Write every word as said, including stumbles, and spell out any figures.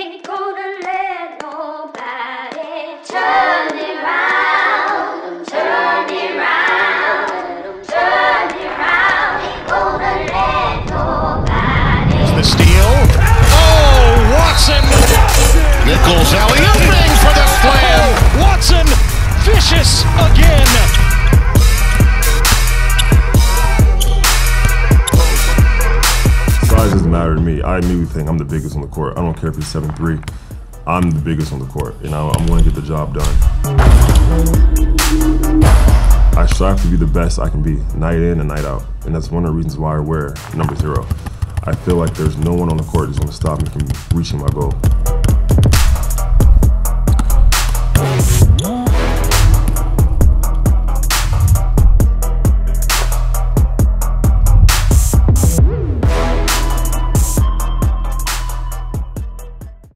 ain't gonna let nobody turn it round, turn it round, turn it round. Ain't gonna let nobody. The steal. Oh, Watson. Nichols alley-oop for the slam. Watson, vicious again. Size doesn't matter to me. I immediately think I'm the biggest on the court. I don't care if he's seven three. I'm the biggest on the court, and I'm going to get the job done. I strive to be the best I can be, night in and night out, and that's one of the reasons why I wear number zero. I feel like there's no one on the court that's going to stop me from reaching my goal.